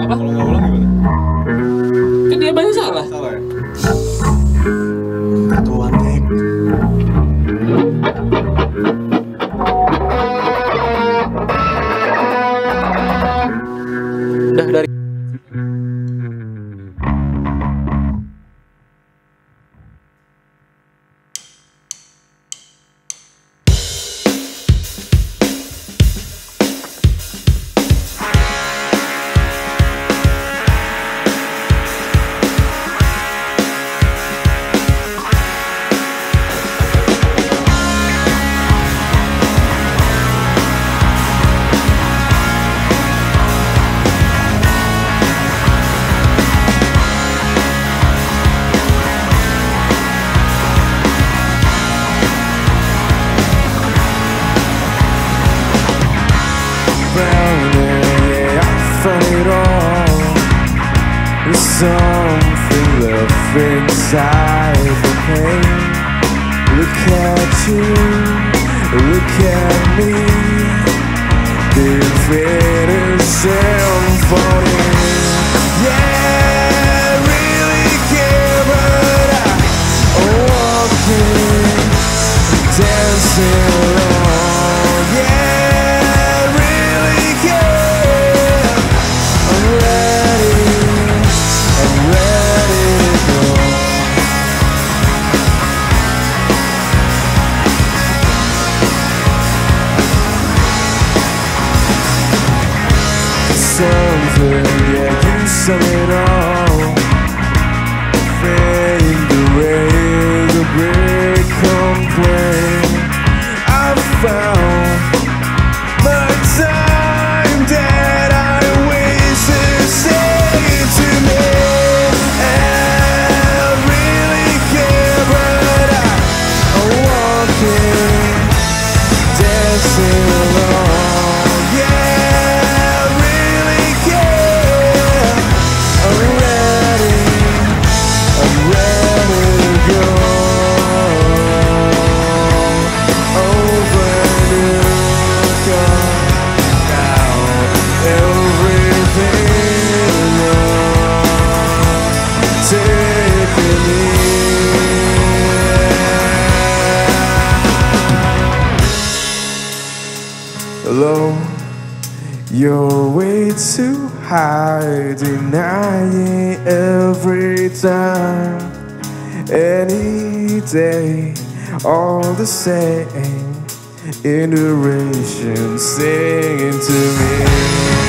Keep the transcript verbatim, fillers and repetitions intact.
Apa? Kalau nggak ulang gimana? Kan dia banyak salah. Salah ya? Ketua nek. Udah dari something left inside the pain. Look at you, look at me. Different symphony. Yeah, I really care, but I'm walking, dancing along. Yeah, I really care. I'm ready. I'm ready to go. Something, yeah, you sum it all. Fade away the great complaint. I found my time that I wasted. Say to me, I really care, but I, I'm walking, dancing along. Yeah, I really care. I'm ready, I'm ready to go. Over new gone now, everything wrong. Take me. Hello, you're way too high, denying every time, any day, all the same, iteration singing to me.